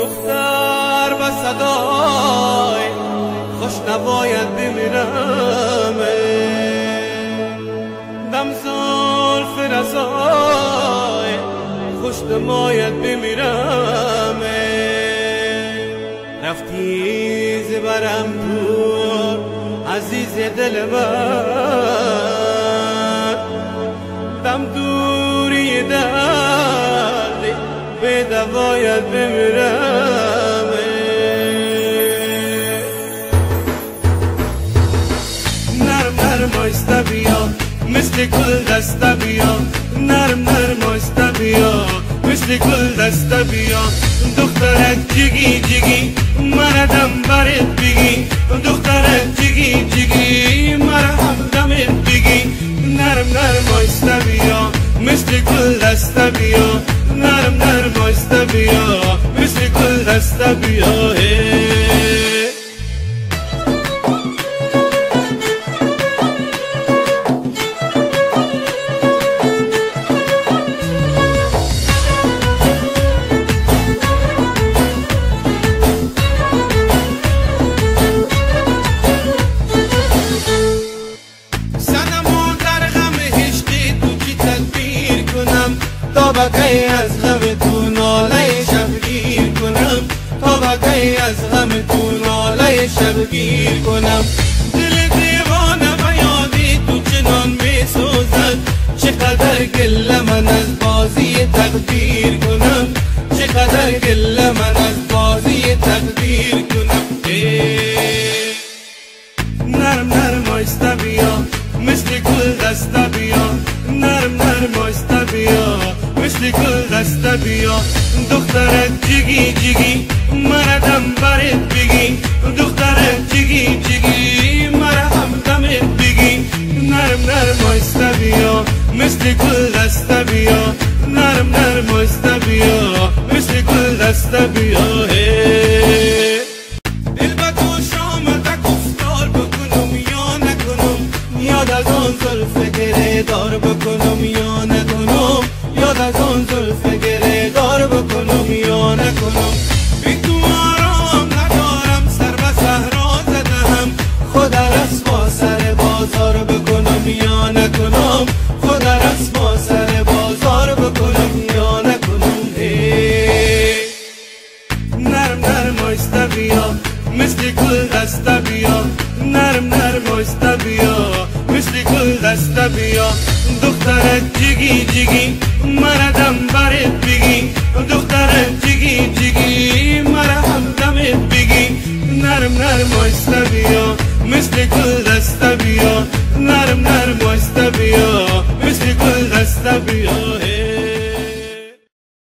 دختر و صدای خوش نباید بمیرم، دم زلف رضای خوش نباید بمیرم. رفتی زبرم دور عزیز دل من، دم دوری دردی به دوایت بمیرم. نرم نرم آیسته بیا مثل گل دسته بیا، نرم نرم آیسته بیا مثل گل دسته بیا. دخترک جگی جگی مردم برت بگی، دخترک جگی جگی مرهم دمت بگی. نرم نرم آیسته بیا مثل گل دسته بیا، نرم نرم آیسته بیا مثل گل دسته بیا. تا بقی از غم تو ناله شبگیر کنم، تا بقی از غم تو ناله شبگیر کنم. دل دیوانه و یادی تو چنان می سوزد، چقدر گله من از بازی تقدیر کنم، چقدر گله من از بازی تقدیر کنم. نرم نرم آیسته بیا مثل گل دسته بیا، نرم نرم آیسته بیا مثل گل دسته بیا. دخترک جگی جگی مردم برت بگی، دخترک جگی جگی مرهم دمت بگی. نرم نرم آیسته بیا مثل گل دسته بیا، نرم نرم آیسته بیا مثل گل دسته بیا. دل با تو شامت گفتار بکنم یا نکنم، یاد از آن زلف گره دار بکنم یا نکنم، یاد از آن زلف گره دار بکنم یا نکنم. بی تو آرام ندارم، سر به صحرا زدم، خود رسوا سر بازار بکنم یا نکنم، خود رسوا سر بازار بکنم یا نکنم. نرم نرم آیسته بیا مثل گل دسته بیا، نرم نرم آیسته بیا مثل گل دسته بیا. دخترک جگی جگی مردم برت بگی، دخترک جگی جگی مرهم دمت بگی. نرم نرم آیسته بیا مثل گل دسته بیا، نرم نرم آیسته بیا مثل گل دسته بیا.